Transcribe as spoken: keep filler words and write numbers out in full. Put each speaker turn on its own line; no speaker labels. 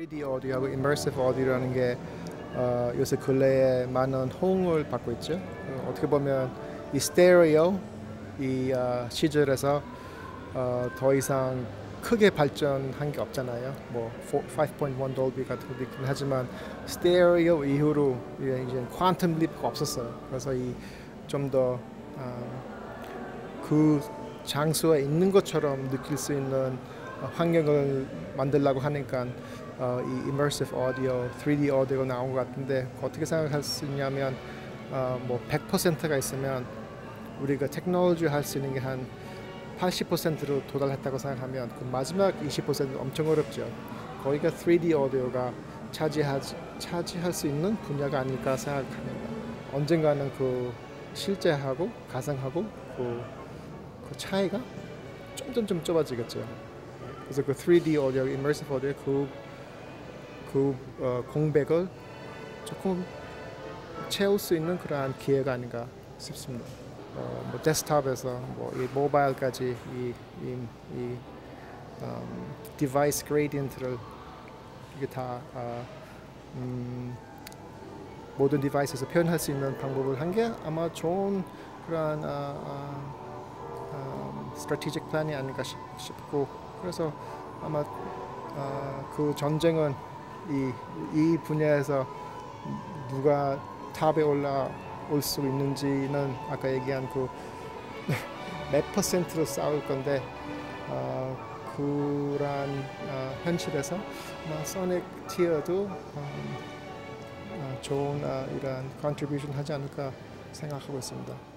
쓰리디 오디오하고 immersive audio라는 게 어, 요새 근래에 많은 호응을 받고 있죠. 어, 어떻게 보면 이 스테레오 이 어, 시절에서 어, 더 이상 크게 발전한 게 없잖아요. 뭐 오 점 일 돌비 같은 것도 있긴 하지만 스테레오 이후로 이제 퀀텀 립가 없었어요. 그래서 이 좀 더 그 장소에 있는 것처럼 느낄 수 있는 환경을 만들려고 하니까 어, 이 immersive audio, 쓰리디 audio가 나온 것 같은데 어떻게 생각할 수 있냐면 어, 뭐 백 퍼센트가 있으면 우리가 테크놀로지 할 수 있는 게 한 팔십 퍼센트로 도달했다고 생각하면 그 마지막 이십 퍼센트 엄청 어렵죠. 거기가 쓰리디 audio가 차지하, 차지할 수 있는 분야가 아닐까 생각합니다. 언젠가는 그 실제하고 가상하고 그, 그 차이가 점점 좀 좁아지겠죠. 그래서 그 쓰리디 audio, immersive audio 그, 그 어, 공백을 조금 채울 수 있는 그러한 기회가 아닌가 싶습니다. 어, 뭐 데스크톱에서 뭐 이 모바일까지 이, 이, 이 음, 디바이스 그레디언트를 이게 다 어, 음, 모든 디바이스에서 표현할 수 있는 방법을 한 게 아마 좋은 그런 어, 어, strategic plan이 아닌가 싶, 싶고 그래서 아마 어, 그 전쟁은 이, 이 분야에서 누가 탑에 올라올 수 있는지는 아까 얘기한 그 몇 퍼센트로 싸울 건데 어, 그런 어, 현실에서 아마 소닉 티어도 어, 어, 좋은 어, 이런 컨트리뷰션 하지 않을까 생각하고 있습니다.